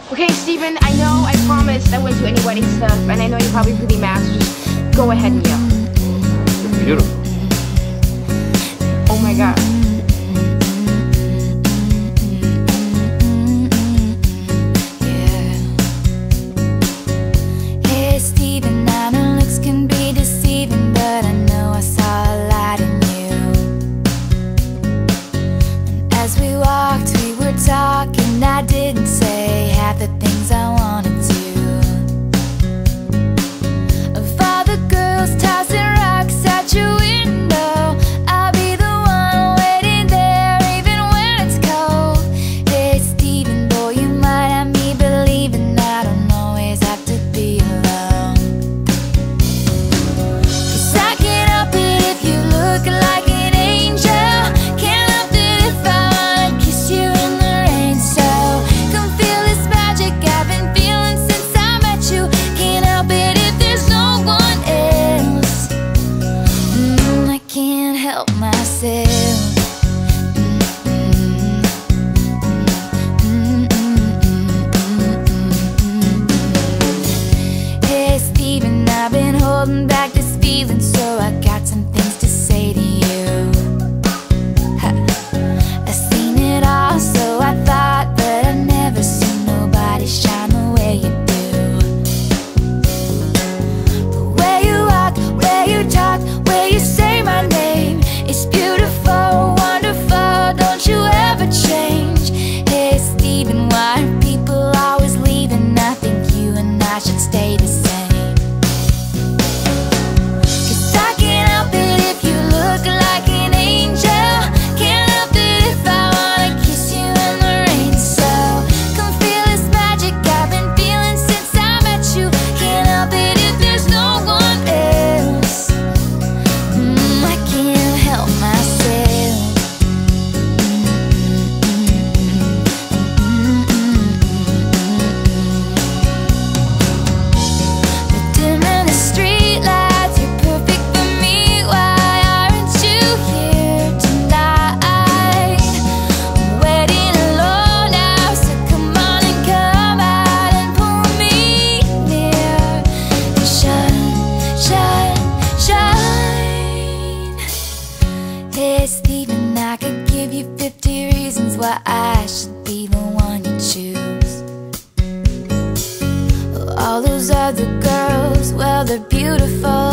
Okay, Steven, I know I promised I wouldn't do any wedding stuff, and I know you're probably pretty mad, so just go ahead and yell. You're beautiful. Oh my god. Talking, I didn't say half the things I wanted to. Of all the girls tossing rocks at your window, I'll be the one waiting there even when it's cold. Hey Steven, boy, you might have me believing I don't always have to be alone. 'Cause I can't help it if you look like an angel. Can't help it if I wanna kiss you in the rain. So come feel this magic I've been feeling since I met you. Can't help it if there's no one else. I can't help myself. Hey Steven, I've been holding back this feeling, so I got some things to say to you. I've seen it all, so I thought, but I've never seen nobody shine the way you do. The way you walk, way you talk, way you say my name, it's beautiful, wonderful, don't you ever change. Hey Steven, why are people always leaving? I think you and I should stay the same. Hey Steven, I could give you 50 reasons why I should be the one you choose. All those other girls, well, they're beautiful